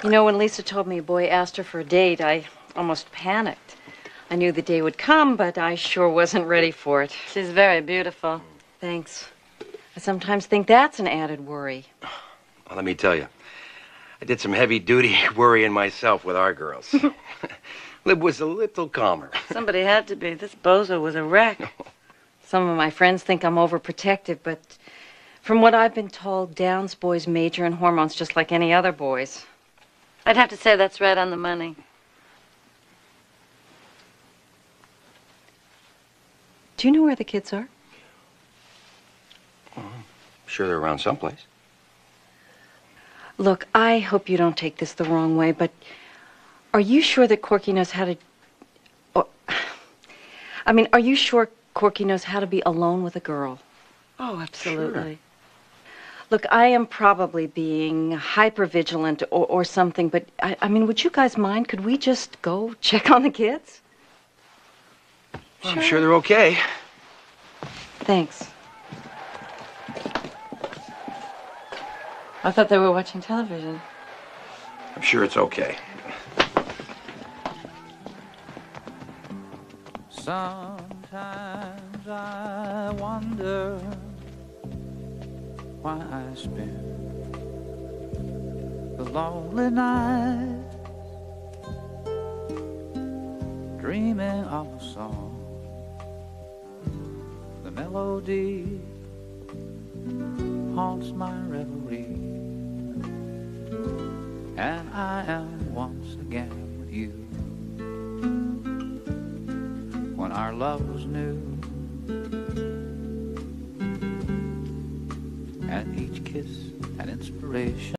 You know, when Lisa told me a boy asked her for a date, I almost panicked. I knew the day would come, but I sure wasn't ready for it. She's very beautiful. Thanks. I sometimes think that's an added worry. Well, let me tell you, I did some heavy-duty worrying myself with our girls. Lib was a little calmer. Somebody had to be. This bozo was a wreck. Some of my friends think I'm overprotective, but from what I've been told, Downs boys major in hormones just like any other boys. I'd have to say that's right on the money. Do you know where the kids are? I'm sure they're around someplace. Look, I hope you don't take this the wrong way, but are you sure that Corky knows how to... are you sure Corky knows how to be alone with a girl? Oh, absolutely. Sure. Look, I am probably being hyper-vigilant or something, but, would you guys mind? Could we just go check on the kids? Well, I'm sure they're okay. Thanks. I thought they were watching television. I'm sure it's okay. Sometimes I wonder why I spend the lonely night dreaming of a song. The melody haunts my reverie, and I am once again with you. When our love was new, and each kiss an inspiration.